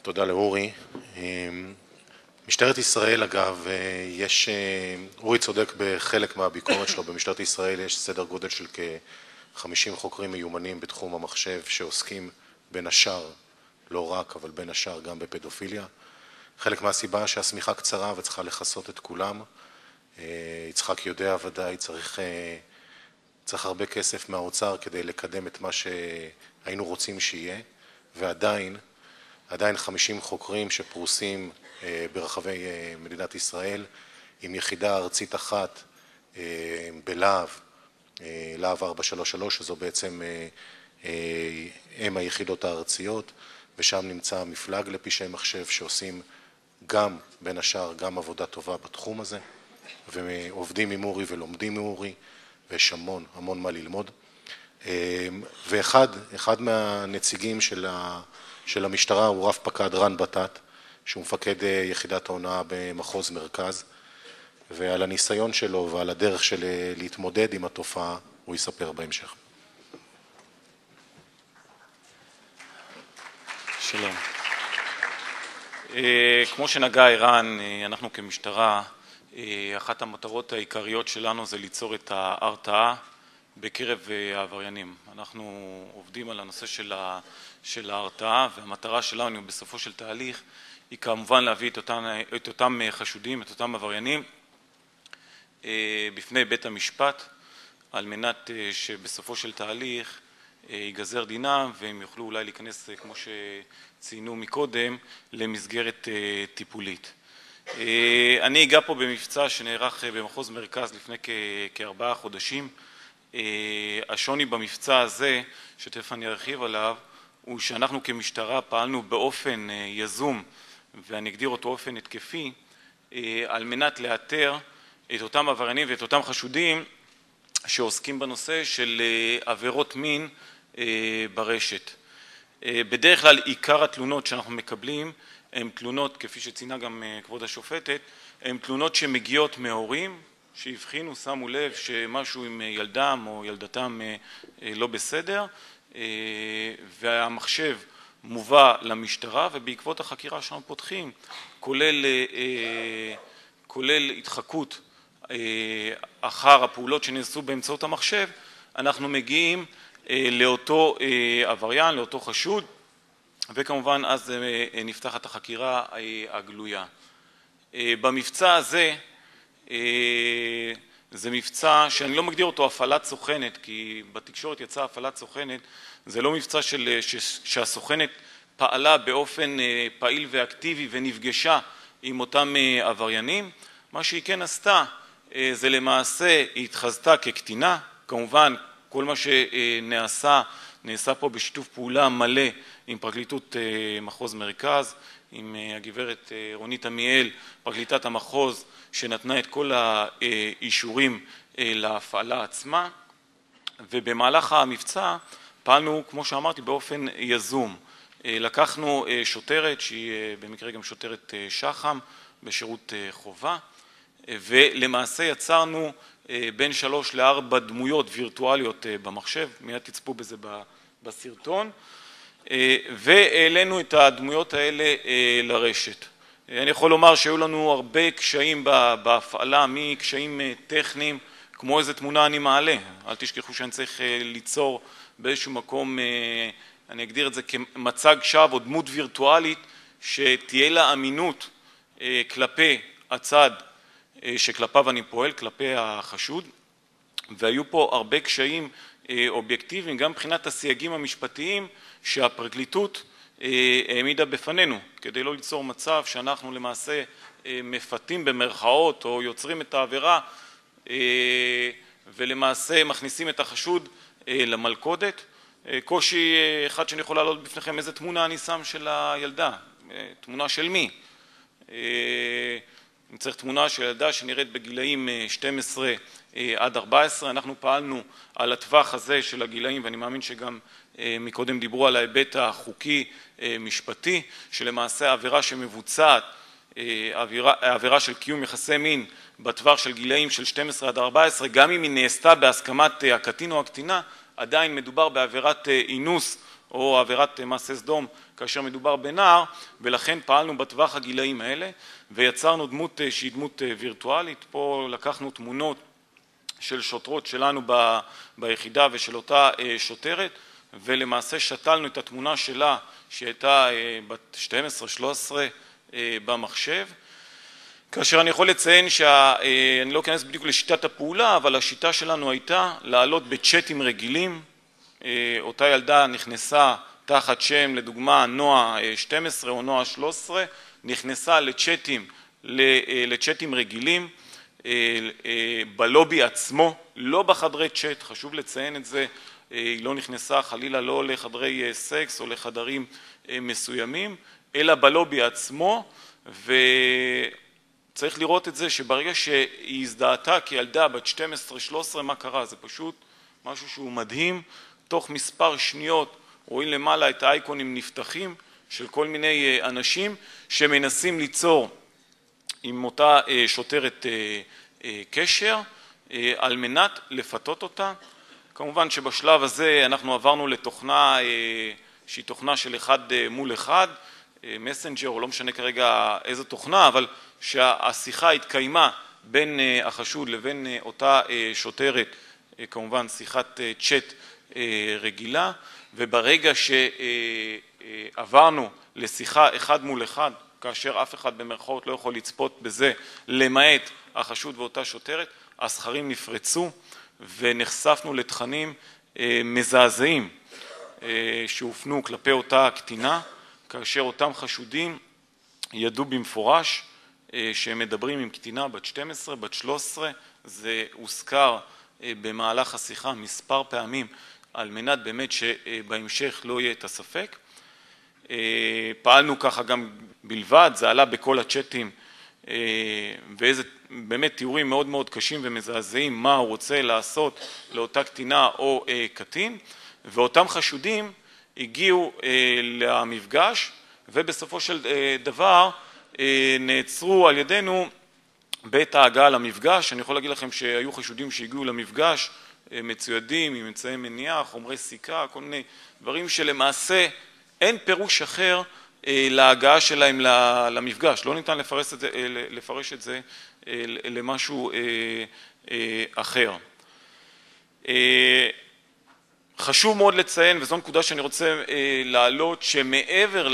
תודה לאורי. משטרת ישראל, אגב, אורי צודק בחלק מהביקורת שלו. במשטרת ישראל יש סדר גודל של כ-50 חוקרים מיומנים בתחום המחשב שעוסקים בין השאר, לא רק, אבל בין השאר גם בפדופיליה. חלק מהסיבה שהסמיכה קצרה וצריכה לחסות את כולם. יצחק יודע ודאי, צריך הרבה כסף מהאוצר כדי לקדם את מה שהיינו רוצים שיהיה, ועדיין 50 חוקרים שפרוסים ברחבי מדינת ישראל, עם יחידה ארצית אחת בלהב, להב 433, שזו בעצם הם היחידות הארציות, ושם נמצא המפלג לפשעי מחשב שעושים גם, בין השאר, גם עבודה טובה בתחום הזה, ועובדים עם אורי ולומדים מאורי, ויש המון מה ללמוד. ואחד מהנציגים של המשטרה הוא רב פקד רן בטט, שהוא מפקד יחידת ההונאה במחוז מרכז, ועל הניסיון שלו ועל הדרך של להתמודד עם התופעה הוא יספר בהמשך. שלום. כמו שנגע ערן, אנחנו כמשטרה, אחת המטרות העיקריות שלנו זה ליצור את ההרתעה בקרב העבריינים. אנחנו עובדים על הנושא של ההרתעה, והמטרה שלנו בסופו של תהליך היא כמובן להביא את אותם חשודים, את אותם עבריינים בפני בית המשפט, על מנת שבסופו של תהליך ייגזר דינם והם יוכלו אולי להיכנס, כמו שציינו מקודם, למסגרת טיפולית. אני אגע פה במבצע שנערך במחוז מרכז לפני כ4 חודשים. השוני במבצע הזה, שתכף אני ארחיב עליו, הוא שאנחנו כמשטרה פעלנו באופן יזום, ואני אגדיר אותו אופן התקפי, על מנת לאתר את אותם עבריינים ואת אותם חשודים שעוסקים בנושא של עבירות מין ברשת. בדרך כלל עיקר התלונות שאנחנו מקבלים הן תלונות, כפי שציינה גם כבוד השופטת, הן תלונות שמגיעות מההורים שהבחינו, שמו לב שמשהו עם ילדם או ילדתם לא בסדר, והמחשב מובא למשטרה, ובעקבות החקירה שאנחנו פותחים, כולל התחקות אחר הפעולות שנעשו באמצעות המחשב, אנחנו מגיעים לאותו עבריין, לאותו חשוד, וכמובן אז נפתחת החקירה הגלויה. במבצע הזה, זה מבצע שאני לא מגדיר אותו הפעלת סוכנת, כי בתקשורת יצאה הפעלת סוכנת, זה לא מבצע שהסוכנת פעלה באופן פעיל ואקטיבי ונפגשה עם אותם עבריינים. מה שהיא כן עשתה, זה למעשה היא התחזתה כקטינה, כמובן כל מה נעשה פה בשיתוף פעולה מלא עם פרקליטות מחוז מרכז, עם הגברת רונית עמיאל, פרקליטת המחוז, שנתנה את כל האישורים להפעלה עצמה, ובמהלך המבצע פעלנו, כמו שאמרתי, באופן יזום. לקחנו שוטרת, שהיא במקרה גם שוטרת שח"ם, בשירות חובה, ולמעשה יצרנו בין 3 ל4 דמויות וירטואליות במחשב, מיד תצפו בזה בסרטון, והעלינו את הדמויות האלה לרשת. אני יכול לומר שהיו לנו הרבה קשיים בהפעלה, מקשיים טכניים, כמו איזה תמונה אני מעלה. אל תשכחו שאני צריך ליצור באיזשהו מקום, אני אגדיר את זה כמצג שווא או דמות וירטואלית, שתהיה לה אמינות כלפי הצד שכלפיו אני פועל, כלפי החשוד, והיו פה הרבה קשיים אובייקטיביים, גם מבחינת הסייגים המשפטיים שהפרקליטות העמידה בפנינו, כדי לא ליצור מצב שאנחנו למעשה מפתים במרכאות או יוצרים את העבירה ולמעשה מכניסים את החשוד למלכודת. קושי אחד שאני יכול להעלות בפניכם, איזה תמונה אני שם של הילדה, תמונה של מי? אני צריך תמונה של ילדה שנראית בגילאים 12 עד 14, אנחנו פעלנו על הטווח הזה של הגילאים, ואני מאמין שגם מקודם דיברו על ההיבט החוקי משפטי, שלמעשה העבירה שמבוצעת, העבירה של קיום יחסי מין בטווח של גילאים של 12 עד 14, גם אם היא נעשתה בהסכמת הקטין או הקטינה, עדיין מדובר בעבירת אינוס או עבירת מעשה סדום כאשר מדובר בנער, ולכן פעלנו בטווח הגילאים האלה ויצרנו דמות שהיא דמות וירטואלית. פה לקחנו תמונות של שוטרות שלנו ביחידה ושל אותה שוטרת, ולמעשה שתלנו את התמונה שלה שהייתה בת 12-13 במחשב, כאשר אני יכול לציין שאני לא אכנס בדיוק לשיטת הפעולה, אבל השיטה שלנו הייתה לעלות בצ'אטים רגילים. אותה ילדה נכנסה תחת שם לדוגמה נועה 12 או נועה 13, נכנסה לצ'אטים רגילים בלובי עצמו, לא בחדרי צ'אט, חשוב לציין את זה, היא לא נכנסה חלילה לא לחדרי סקס או לחדרים מסוימים, אלא בלובי עצמו. וצריך לראות את זה שברגע שהיא הזדהתה כילדה בת 12-13, מה קרה? זה פשוט משהו שהוא מדהים. תוך מספר שניות רואים למעלה את האייקונים נפתחים של כל מיני אנשים שמנסים ליצור עם אותה שוטרת קשר על מנת לפתות אותה. כמובן שבשלב הזה אנחנו עברנו לתוכנה שהיא תוכנה של אחד מול אחד, מסנג'ר או לא משנה כרגע איזו תוכנה, אבל שהשיחה התקיימה בין החשוד לבין אותה שוטרת, כמובן שיחת צ'אט רגילה, וברגע שעברנו לשיחה אחד מול אחד, כאשר אף אחד במרכאות לא יכול לצפות בזה למעט החשוד ואותה שוטרת, הסכרים נפרצו ונחשפנו לתכנים מזעזעים שהופנו כלפי אותה קטינה, כאשר אותם חשודים ידעו במפורש שהם מדברים עם קטינה בת 12, בת 13, זה הוזכר במהלך השיחה מספר פעמים על מנת באמת שבהמשך לא יהיה את הספק. פעלנו ככה גם בלבד, זה עלה בכל הצ'אטים, ואיזה באמת תיאורים מאוד מאוד קשים ומזעזעים מה הוא רוצה לעשות לאותה קטינה או קטין, ואותם חשודים הגיעו למפגש ובסופו של דבר נעצרו על ידינו בעת ההגעה למפגש. אני יכול להגיד לכם שהיו חשודים שהגיעו למפגש מצוידים עם אמצעי מניעה, חומרי סיכה, כל מיני דברים שלמעשה אין פירוש אחר להגעה שלהם למפגש, לא ניתן לפרש את זה למשהו אחר. חשוב מאוד לציין, וזו נקודה שאני רוצה להעלות, שמעבר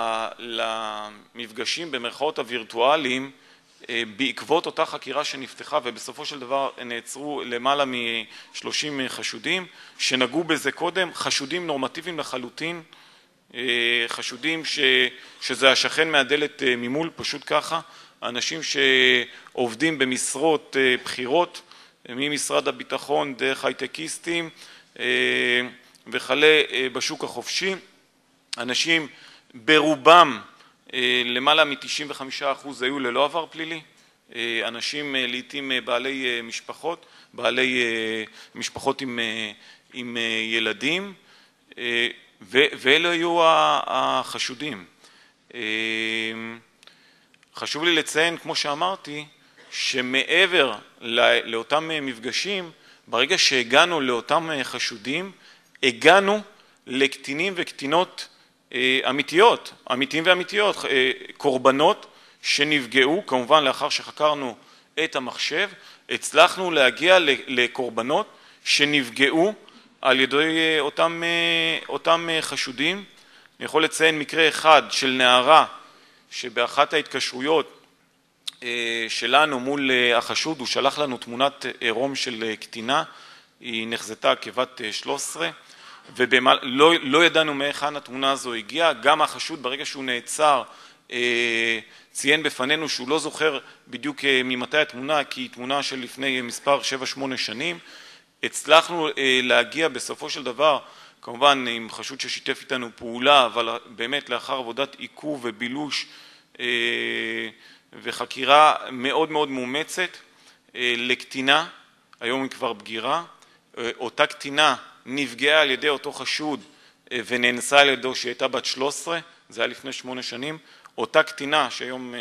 למפגשים במרכאות הווירטואליים, בעקבות אותה חקירה שנפתחה ובסופו של דבר נעצרו למעלה מ-30 חשודים שנגעו בזה קודם, חשודים נורמטיביים לחלוטין, חשודים שזה השכן מהדלת ממול, פשוט ככה, אנשים שעובדים במשרות בחירות ממשרד הביטחון דרך הייטקיסטים וכלה בשוק החופשי, אנשים ברובם למעלה מ-95% היו ללא עבר פלילי, אנשים לעתים בעלי משפחות עם ילדים, ואלה היו החשודים. חשוב לי לציין, כמו שאמרתי, שמעבר לאותם מפגשים, ברגע שהגענו לאותם חשודים, הגענו לקטינים וקטינות אמיתיים ואמיתיות, קורבנות שנפגעו, כמובן לאחר שחקרנו את המחשב, הצלחנו להגיע לקורבנות שנפגעו על ידי אותם חשודים. אני יכול לציין מקרה אחד של נערה שבאחת ההתקשרויות שלנו מול החשוד הוא שלח לנו תמונת עירום של קטינה, היא נחזתה כבת 13, ולא ידענו מהיכן התמונה הזו הגיעה. גם החשוד ברגע שהוא נעצר ציין בפנינו שהוא לא זוכר בדיוק ממתי התמונה, כי היא תמונה של לפני מספר 7-8 שנים. הצלחנו להגיע בסופו של דבר, כמובן עם חשוד ששיתף איתנו פעולה, אבל באמת לאחר עבודת עיכוב ובילוש וחקירה מאוד מאוד מאומצת, לקטינה, היום היא כבר בגירה. אותה קטינה נפגעה על ידי אותו חשוד ונאנסה על ידו שהיא הייתה בת 13, זה היה לפני 8 שנים. אותה קטינה שהיום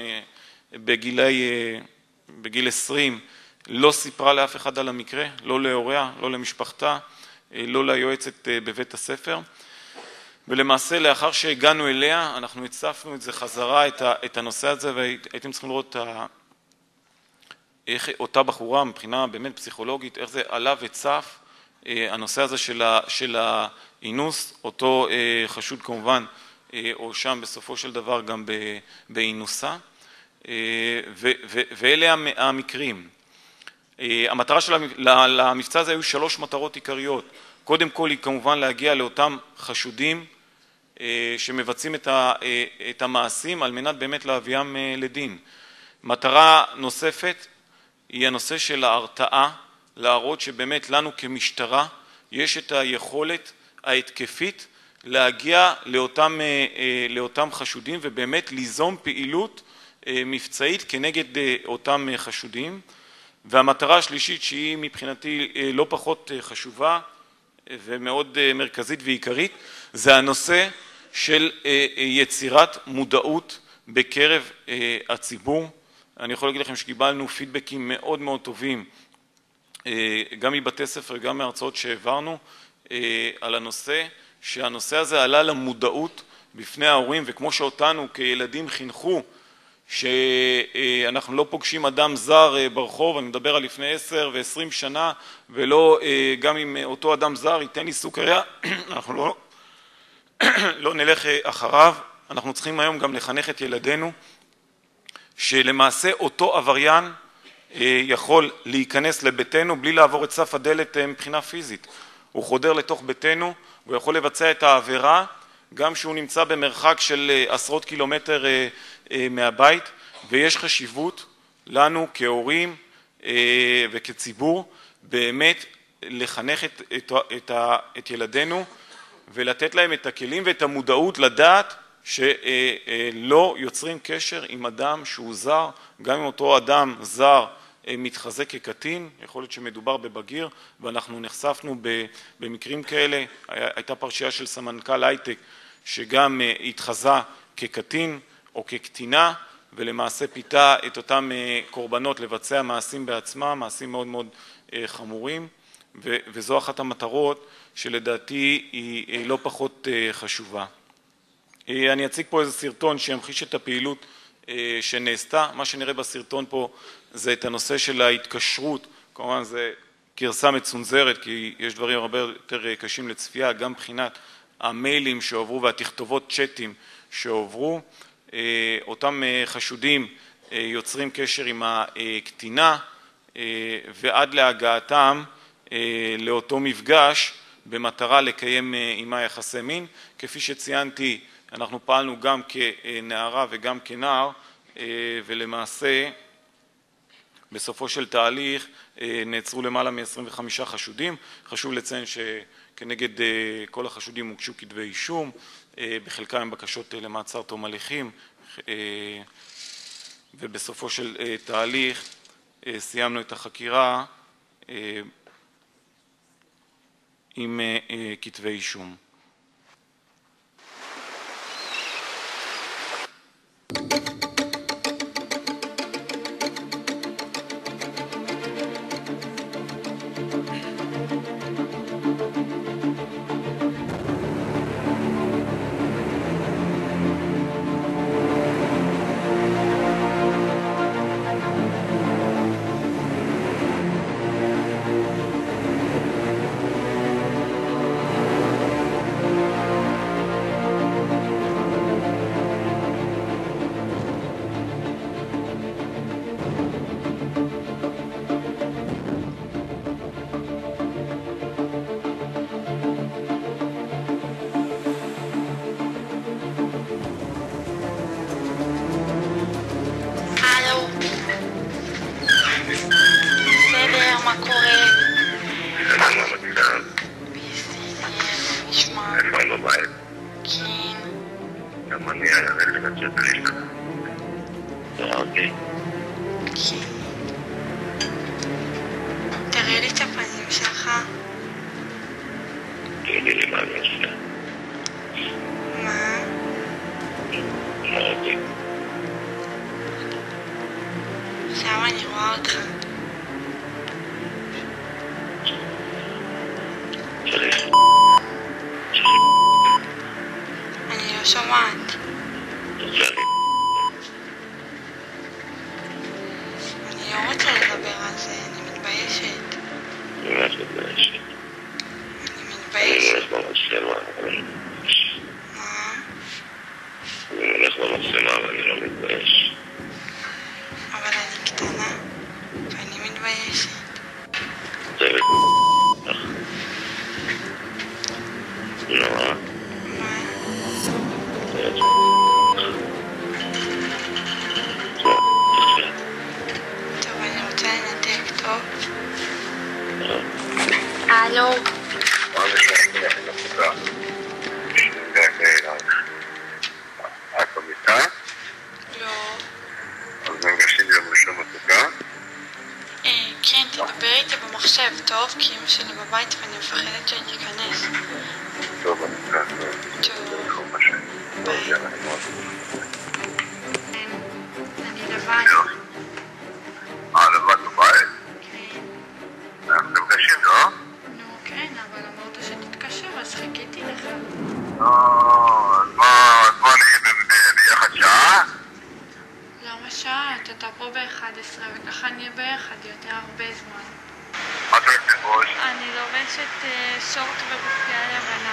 בגיל 20 לא סיפרה לאף אחד על המקרה, לא להוריה, לא למשפחתה, לא ליועצת בבית הספר. ולמעשה לאחר שהגענו אליה אנחנו הצפנו את זה חזרה, את הנושא הזה, והייתם צריכים לראות איך אותה בחורה מבחינה באמת פסיכולוגית, איך זה עלה וצף הנושא הזה של האינוס, אותו חשוד כמובן או שם בסופו של דבר גם באינוסה, ואלה המקרים. המטרה של המבצע הזה היו 3 מטרות עיקריות. קודם כל היא כמובן להגיע לאותם חשודים שמבצעים את המעשים על מנת באמת להביאם לדין. מטרה נוספת היא הנושא של ההרתעה, להראות שבאמת לנו כמשטרה יש את היכולת ההתקפית להגיע לאותם חשודים ובאמת ליזום פעילות מבצעית כנגד אותם חשודים. והמטרה השלישית שהיא מבחינתי לא פחות חשובה ומאוד מרכזית ועיקרית, זה הנושא של יצירת מודעות בקרב הציבור. אני יכול להגיד לכם שקיבלנו פידבקים מאוד מאוד טובים, גם מבתי ספר וגם מהרצאות שהעברנו, על הנושא, שהנושא הזה עלה למודעות בפני ההורים, וכמו שאותנו כילדים חינכו, שאנחנו לא פוגשים אדם זר ברחוב, אני מדבר על לפני 10 ו-20 שנה, ולא גם אם אותו אדם זר ייתן לי סוכריה, אנחנו לא נלך אחריו. אנחנו צריכים היום גם לחנך את ילדינו, שלמעשה אותו עבריין יכול להיכנס לביתנו בלי לעבור את סף הדלת מבחינה פיזית. הוא חודר לתוך ביתנו, הוא יכול לבצע את העבירה, גם שהוא נמצא במרחק של עשרות קילומטר מהבית, ויש חשיבות לנו כהורים וכציבור באמת לחנך את ילדינו ולתת להם את הכלים ואת המודעות לדעת שלא יוצרים קשר עם אדם שהוא זר, גם אם אותו אדם זר מתחזק כקטין, יכול להיות שמדובר בבגיר, ואנחנו נחשפנו במקרים כאלה. הייתה פרשייה של סמנכ"ל הייטק שגם התחזה כקטין או כקטינה, ולמעשה פיתה את אותם קורבנות לבצע מעשים בעצמם, מעשים מאוד מאוד חמורים, וזו אחת המטרות שלדעתי היא לא פחות חשובה. אני אציג פה איזה סרטון שימחיש את הפעילות שנעשתה. מה שנראה בסרטון פה זה את הנושא של ההתקשרות, כמובן זה גרסה מצונזרת כי יש דברים הרבה יותר קשים לצפייה, גם מבחינת המיילים שעוברו והתכתובות צ'אטים שעוברו. אותם חשודים יוצרים קשר עם הקטינה ועד להגעתם לאותו מפגש במטרה לקיים עימה יחסי מין. כפי שציינתי, אנחנו פעלנו גם כנערה וגם כנער, ולמעשה בסופו של תהליך נעצרו למעלה מ-25 חשודים. חשוב לציין שכנגד כל החשודים הוגשו כתבי אישום, בחלקם הם בקשות למעצר תום הליכים, ובסופו של תהליך סיימנו את החקירה עם כתבי אישום. תראה לי את הפנים שלך. תראי לי מה אני עושה. מה? אמרתי. עכשיו אני רואה אותך. צריך מתביישת? אני אני מתביישת. הולך במצלמה. מה? אני הולך במצלמה ואני לא מתבייש. אבל אני קטנה, ואני מתביישת. זה נורא. מה? טוב, אני רוצה לנתק, טוב? הלו? מה זה שאני מצוקה? את במיטה? לא. אז נפגשים ביום ראשון מצוקה? כן, תדבר איתי במחשב, טוב? כי אמא שלי בבית ואני מפחדת שאני אכנס. טוב, אני אקרא טוב. ביי. אני לבד. לבד בבית? כן. אנחנו נפגשים, לא? נו, כן, אבל אמרת שתתקשר, אז חיכיתי לך. אז מה נהיה ביחד שעה? למה שעה? אתה פה ב-11 וככה נהיה ביחד יותר הרבה זמן. מה אתה עושה בראש? אני לובשת שורט ובגדיה לבנה.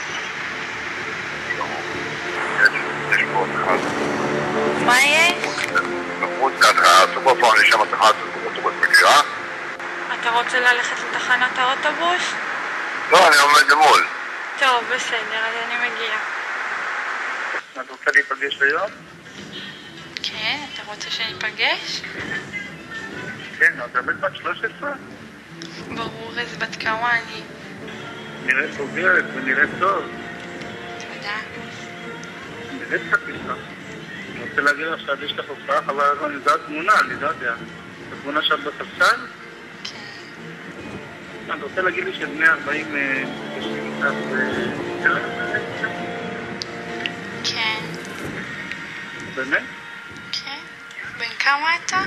יש פה עוד אחד. מה יש? בחוץ ככה, סופר פעם לשם אתה אחד אוטובוס מכירה? אתה רוצה ללכת לתחנת האוטובוס? לא, אני עומד למול. טוב, בסדר, אז אני מגיעה. את רוצה להיפגש היום? כן, אתה רוצה שניפגש? כן, את באמת בת 13? ברור, אז בת כמה אני. נראית בוגרת ונראית טוב. תודה. נראית קצת פסחה. אני רוצה להגיד לך שעד יש לך הופעה, אבל אני יודעת תמונה, אני לא יודע. התמונה שאת בספסל? כן. אתה רוצה להגיד לי שבני 40 נפגשים איתך כן. באמת? כן. בן כמה אתה?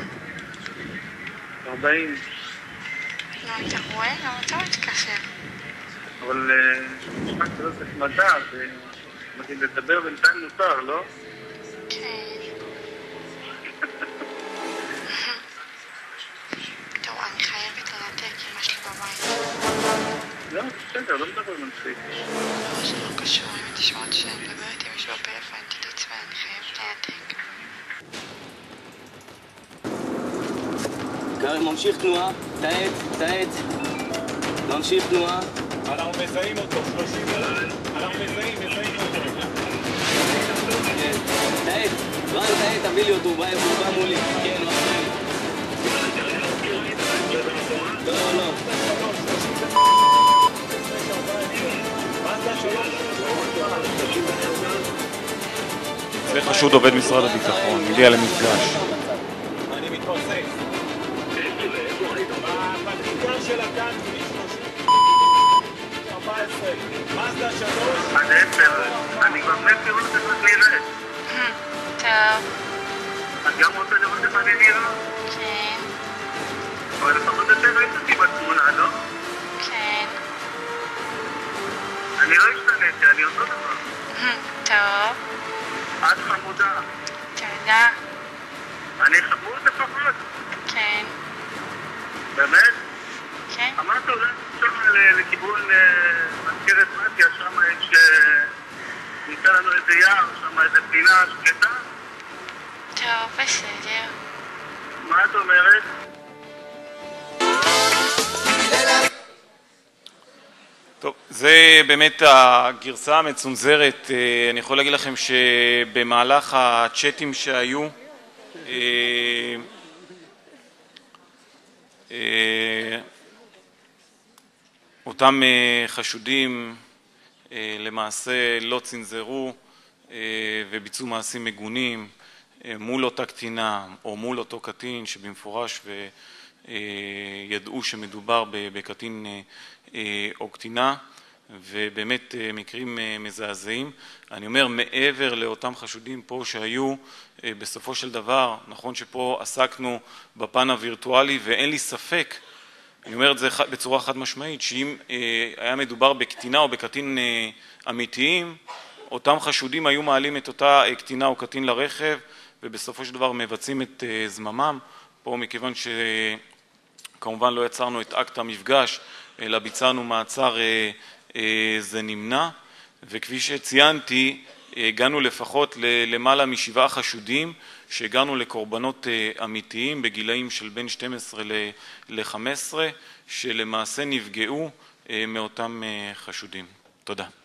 40. לא, אתה רואה? למה אתה מתקשר? אבל נשמע כזאת נחמדה, ומתאים לדבר בינתיים מותר, לא? כן. טוב, אני חייבת לנתק, אמא שלי בבית. לא, בסדר, לא מדבר מצחיק. לא, זה לא קשור, אם תשמע שאני מדברת עם מישהו בפלאפון, תתעצבן, אני חייבת לנתק. ממשיך תנועה, תעט, ממשיך תנועה. אנחנו מזהים אותו, 30 אנחנו מזהים אותו. תעט, תביא לי אותו, הוא בא מולי. כן, הוא אחרי. לא. זה חשוד עובד משרד הביטחון, הגיע למפגש. אני מתפרסק. בכיכר של הגן, 14, מזדה 3. עד 10, אני כבר מת לראות איך אני נראית. טוב. את גם רוצה לראות איך אני נראה? כן. אבל לפחות יותר ראית אותי בתמונה, לא? כן. אני לא השתניתי, אני אותו דבר. טוב. את חמודה. תודה. אני חמוד לפחות. כן. באמת? כן. אמרת אולי שם לכיוון מזכרת מתיה, שם יש... ניתן לנו איזה יער, שם איזה פינה שקטה. טוב, בסדר. מה את אומרת? טוב, זה באמת הגרסה המצונזרת. אני יכול להגיד לכם שבמהלך הצ'אטים שהיו, אותם חשודים למעשה לא צנזרו וביצעו מעשים מגונים מול אותה קטינה או מול אותו קטין שבמפורש וידעו שמדובר בקטין או קטינה, ובאמת מקרים מזעזעים. אני אומר, מעבר לאותם חשודים פה שהיו, בסופו של דבר, נכון שפה עסקנו בפן הווירטואלי, ואין לי ספק, אני אומר את זה בצורה חד משמעית, שאם היה מדובר בקטינה או בקטין אמיתיים, אותם חשודים היו מעלים את אותה קטינה או קטין לרכב, ובסופו של דבר מבצעים את זממם. פה מכיוון כמובן לא יצרנו את אקט המפגש, אלא ביצענו מעצר זה נמנע, וכפי שציינתי, הגענו לפחות למעלה מ7 חשודים, שהגענו לקורבנות אמיתיים בגילאים של בין 12 ל-15, שלמעשה נפגעו מאותם חשודים. תודה.